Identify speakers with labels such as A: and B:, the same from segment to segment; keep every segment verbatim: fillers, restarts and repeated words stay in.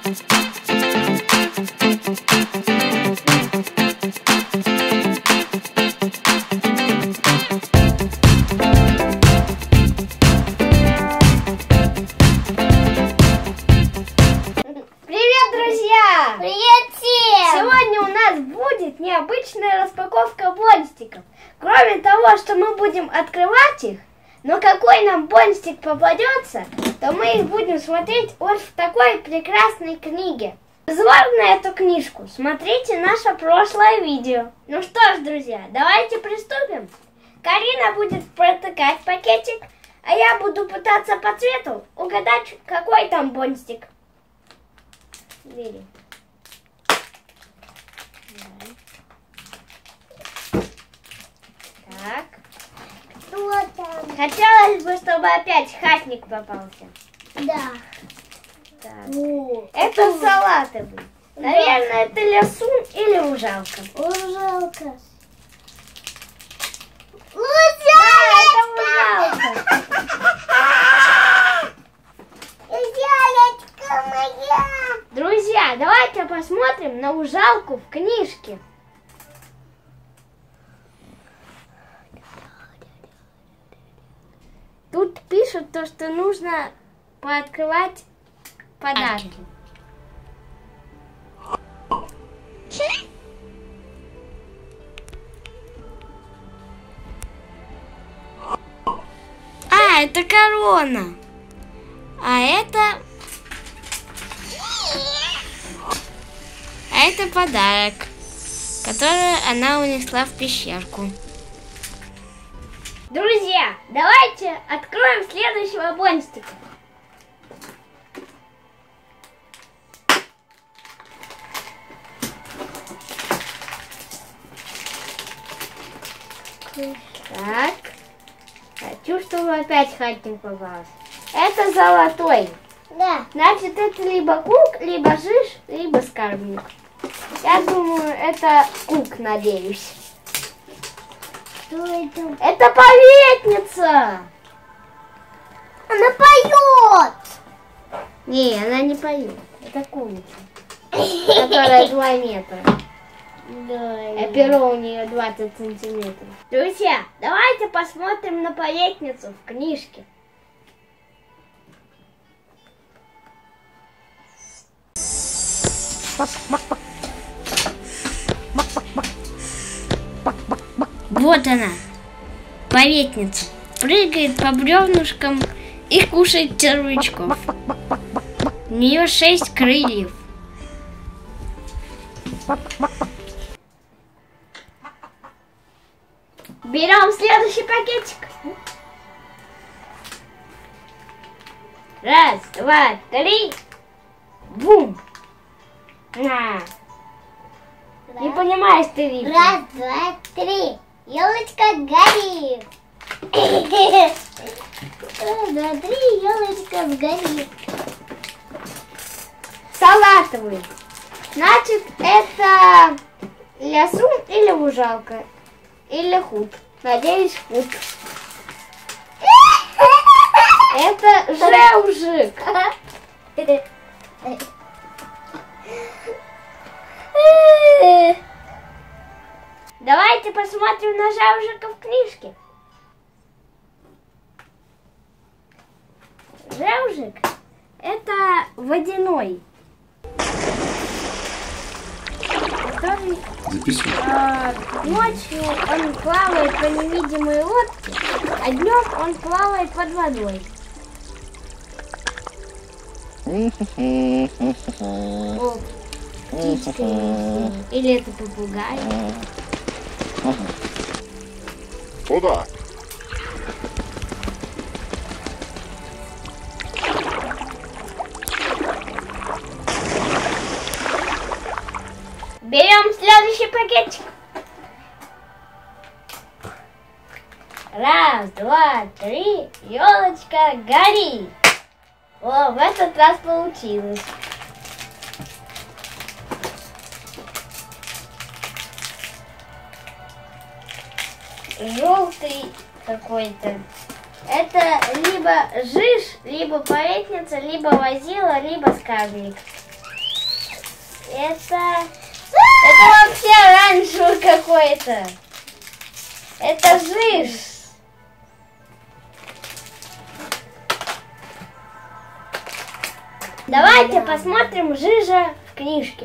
A: Необычная распаковка бонстиков. Кроме того, что мы будем открывать их, но какой нам бонстик попадется, то мы их будем смотреть вот в такой прекрасной книге. Взор на эту книжку смотрите наше прошлое видео. Ну что ж, друзья, давайте приступим. Карина будет протыкать пакетик, а я буду пытаться по цвету угадать, какой там бонстик. Бери. Так.
B: Что там?
A: Хотелось бы, чтобы опять хатник попался.
B: Да.
A: Так.
B: О,
A: это
B: это
A: салатовый. Да. Наверное, это лясун или ужалка.
B: Ужалка.
A: Ужалка!
B: Ужалочка моя!
A: Друзья, давайте посмотрим на ужалку в книжке. Тут пишут то, что нужно пооткрывать подарки. А, это корона. А это... А это подарок, который она унесла в пещерку. Друзья, давайте откроем следующего бонстика. Так. Хочу, чтобы опять хатник попался. Это золотой.
B: Да.
A: Значит, это либо кук, либо жиж, либо скарбник. Я думаю, это кук, надеюсь.
B: Что это?
A: Это поветница!
B: Она поет!
A: Не, она не поет. Это курица, которая два метра.
B: Да.
A: А перо у нее двадцать сантиметров. Друзья, давайте посмотрим на поветницу в книжке. Вот она, поветница. Прыгает по бревнышкам и кушает червячков. У нее шесть крыльев. Берем следующий пакетик. Раз, два, три. Бум. На.
B: Раз.
A: Не понимаешь ты, Вика?
B: Раз, два, три. Елочка горит. Раз, два, три. Елочка горит.
A: Салатовый. Значит, это лясун или ужалка? Или худ. Надеюсь, худ. Это жевжик. Давайте посмотрим на жевжика в книжке. Жевжик — это водяной, который э, ночью он плавает по невидимой лодке, а днем он плавает под водой. О, птичка. Или это попугай.
C: Куда?
A: Берем следующий пакетик. Раз, два, три. Елочка, гори. О, в этот раз получилось. Желтый какой-то. Это либо жиж, либо поветница, либо возила, либо скарбник. Это... Это вообще оранжевый какой-то. Это жиж. Давайте посмотрим жижа в книжке.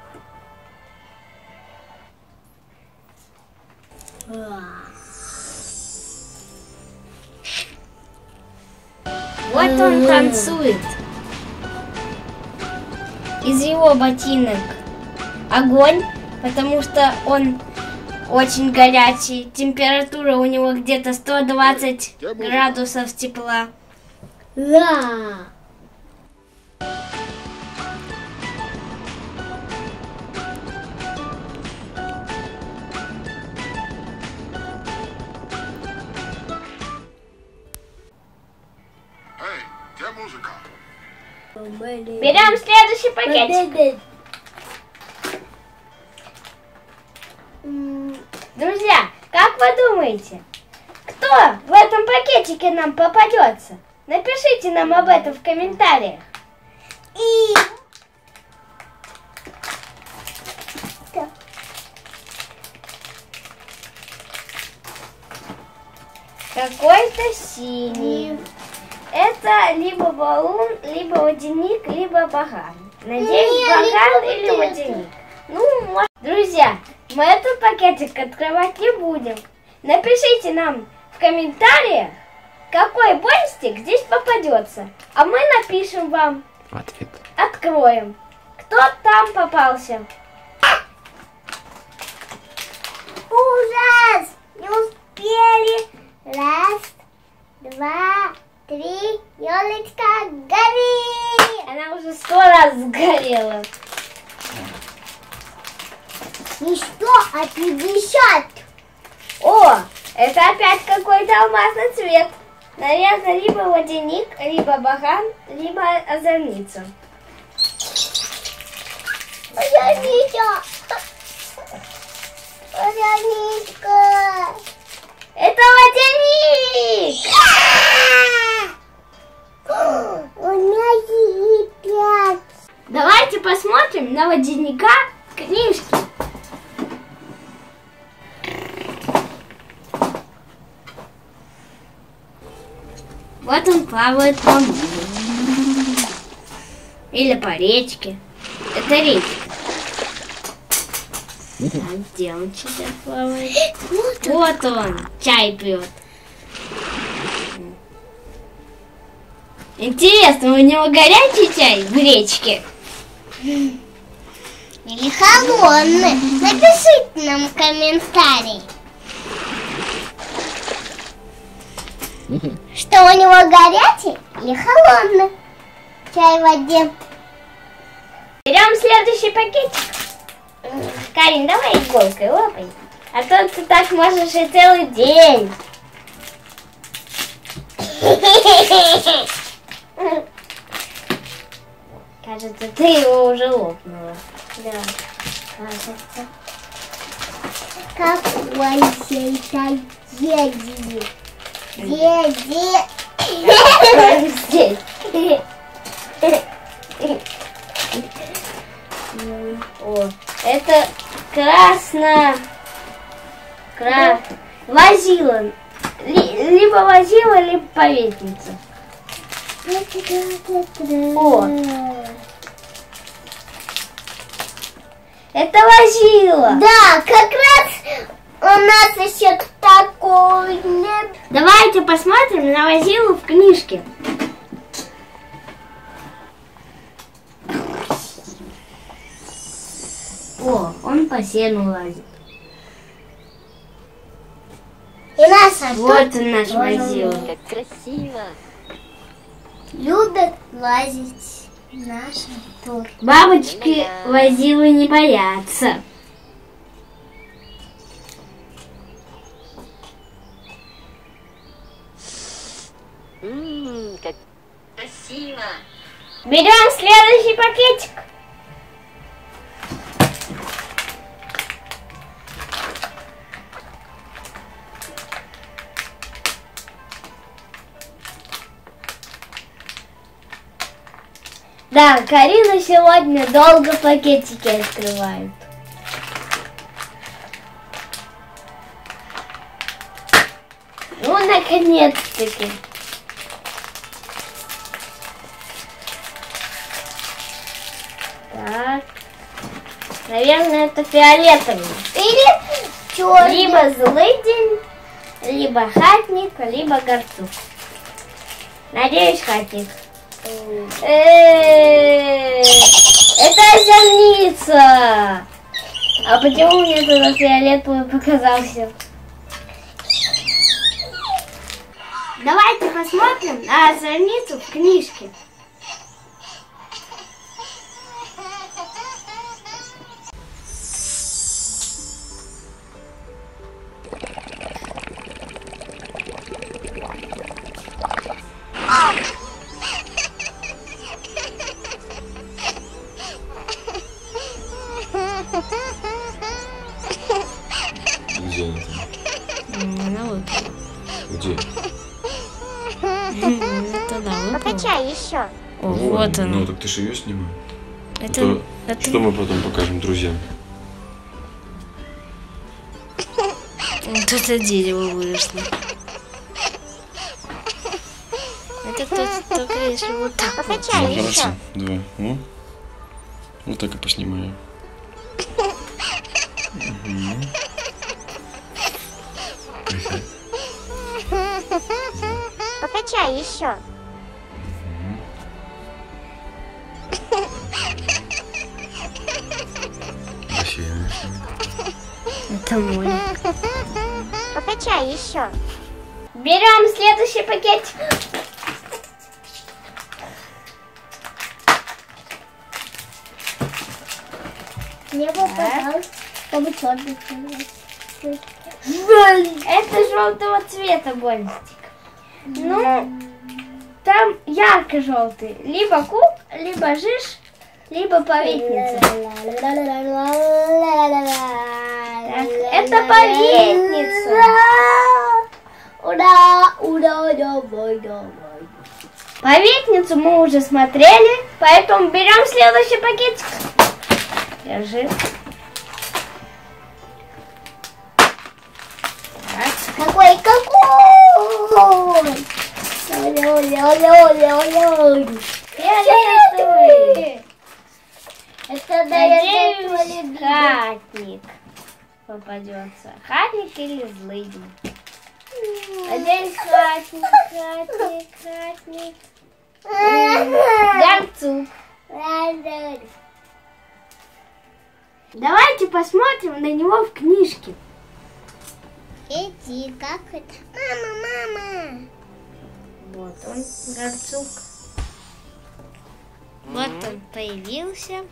A: Вот он танцует. Из его ботинок огонь, потому что он очень горячий. Температура у него где-то сто двадцать градусов тепла.
B: Да.
C: Эй, где музыка?
A: Берем следующий пакетик. Друзья, как вы думаете, кто в этом пакетике нам попадется? Напишите нам об этом в комментариях.
B: И...
A: Какой-то синий. Это либо баллон, либо водяник, либо баган. Надеюсь, баган или водяник. Ну, может... Друзья, мы этот пакетик открывать не будем. Напишите нам в комментариях, какой бонстик здесь попадется. А мы напишем вам.
D: Ответ.
A: Откроем. Кто там попался?
B: Ужас! Не успели. Раз, два, три. Елочка, гори!
A: Она уже сто раз сгорела.
B: И что, а пятьдесят?
A: О, это опять какой-то алмазный цвет. Наверное, либо водяник, либо баган, либо озорница.
B: Озорница! Озорничка!
A: Это водяник!
B: У меня есть пять.
A: Давайте посмотрим на водяника в книжке. Вот он плавает по морю. Или по речке. Это речка. А где он сейчас плавает? Вот он, чай пьет. Интересно, у него горячий чай в речке?
B: Или холодный? Напишите нам в комментарии, что у него горячий или холодный чай в воде.
A: Берем следующий пакетик. Карин, давай иголкой лопай. А то ты так можешь и целый день. Кажется, ты его уже лопнула. Да, кажется.
B: Какой это деди? Деди.
A: Здесь. О, это красно... Кра... Возила. Либо возила, либо поветница. О. Это возила.
B: Да, как раз у нас еще такой нет.
A: Давайте посмотрим на возилу в книжке. О, он по сену лазит.
B: И нас а
A: Вот
B: тут
A: он наш возила.
D: Как красиво.
B: любят лазить наши тур.
A: Бабочки возилы не боятся.
D: Ммм, как красиво.
A: Берем следующий пакетик. Да, Карина сегодня долго пакетики открывает. Ну, наконец-таки. Так. Наверное, это фиолетовый.
B: Или черный.
A: Либо злыдень, либо хатник, либо горцук. Надеюсь, хатник. Э-э-э, это озорница. А почему мне туда фиолетовый показался? Давайте посмотрим на озорницу в книжке.
E: Где она там?
D: Она выпала.
E: Где?
D: Туда выпала.
B: Покачай еще.
D: О, вот она.
E: Ну так ты же ее снимай. А
D: Это,
E: то
D: это...
E: Что мы потом покажем друзьям?
D: Вот это дерево выросло. Это тут только если вот так вот.
B: Покачай
E: Ну,
B: еще.
E: хорошо, давай. Ну, вот так и поснимаю. Угу.
B: Покачай еще.
E: Бассейн.
D: Это море.
B: Покачай еще.
A: Берем следующий пакетик.
B: Не попадал. Чтобы черный.
A: Это желтого цвета бонстик. Ну, там ярко-желтый. Либо куб, либо жиж, либо поветница. Так, это поветница.
B: Ура, ура, давай, давай.
A: Поветницу мы уже смотрели, поэтому берем следующий пакетик. Держи.
B: Какой, какой? Ой-ой-ой-ой-ой-ой.
A: Фиолетовый.
B: Это, наверное, твой
A: Надеюсь,
B: любимый.
A: хатник попадется. Хатник или злыдень? Надеюсь, хатник, хатник, хатник. Горцук. Давайте посмотрим на него в книжке.
B: Иди, как это? Мама, мама.
A: Вот он, горцук.
D: Вот он появился.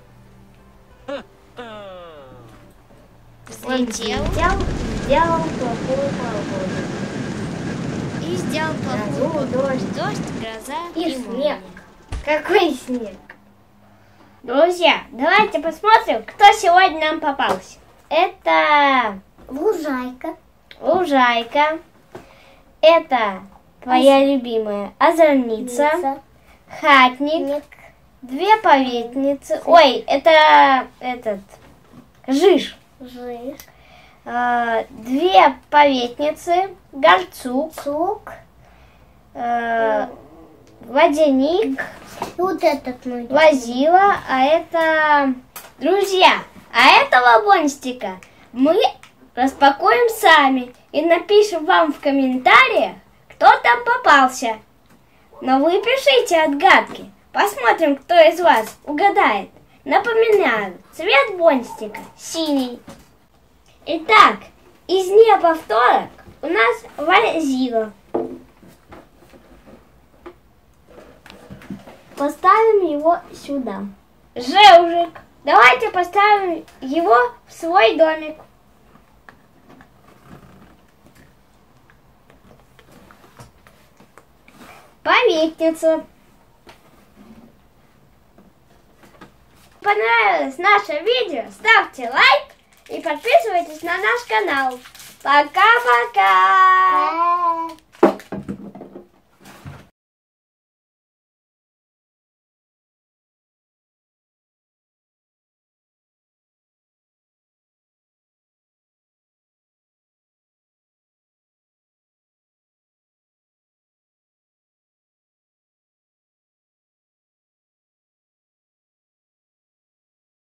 D: Взлетел
A: Сделал, сделал плохую погоду.
D: и сделал
A: Грозу,
D: плохую
A: дождь.
D: дождь, гроза
A: И
D: и
A: снег.
D: молния.
A: Какой снег? Друзья, давайте посмотрим, кто сегодня нам попался. Это
B: Лужайка.
A: лужайка. Это твоя любимая озорница.
B: Ница.
A: Хатник.
B: Ник.
A: Две поветницы. Ой, это этот жиж.
B: Жиж.
A: А, две поветницы. Горцук.
B: Цук.
A: а, водяник.
B: И вот этот мой.
A: Возила, а это друзья. А этого бонстика мы распакуем сами и напишем вам в комментариях, кто там попался. Но вы пишите отгадки. Посмотрим, кто из вас угадает. Напоминаю, цвет бонстика синий. Итак, из неповторок у нас Возила. Поставим его сюда. Жевжик. Давайте поставим его в свой домик. Поветница. Понравилось наше видео? Ставьте лайк и подписывайтесь на наш канал. Пока-пока!
B: А.